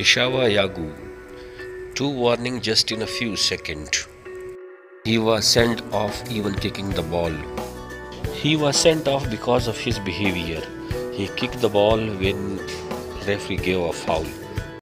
Keshawa Yagu, 2 warnings just in a few seconds. He was sent off even kicking the ball. He was sent off because of his behavior. He kicked the ball when referee gave a foul.